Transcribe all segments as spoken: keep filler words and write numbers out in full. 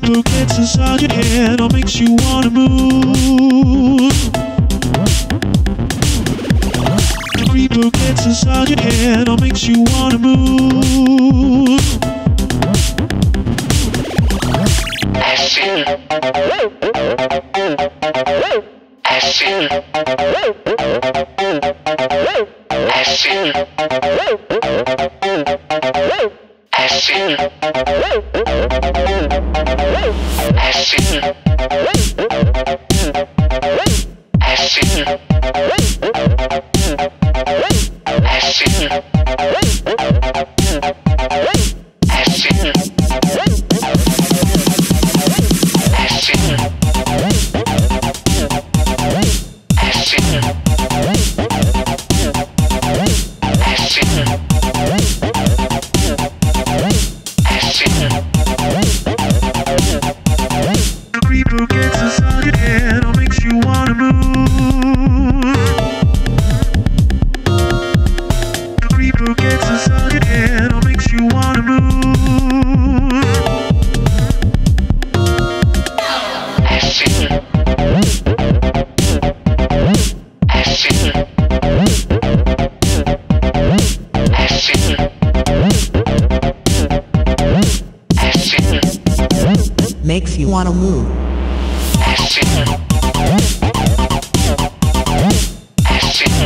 Reaper gets inside your head or makes you wanna move. The Reaper gets inside your head or makes you wanna move. Acid. Acid. Acid. Acid. Acid. Acid. Acid. Acid. Reaper gets inside your head or makes you wanna move. The Reaper gets inside your head or makes you wanna move. Acid. Acid. Acid. Acid. Makes you wanna move. Acid. Acid.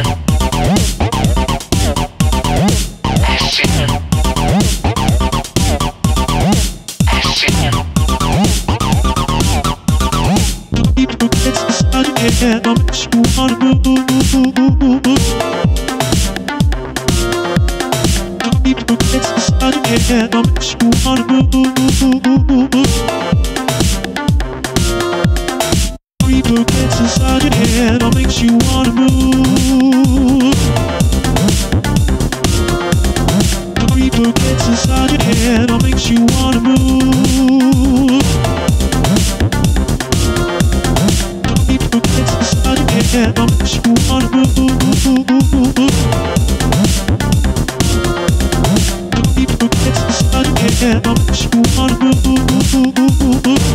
Acid. Acid. Reaper gets inside your head or makes you wanna move. The Reaper gets inside your head or makes you wanna move. Reaper gets inside your head or makes you wanna move. The Reaper gets inside your head or makes you wanna move. The Reaper gets inside your head or makes you wanna move. The Reaper gets inside your head or makes you wanna move.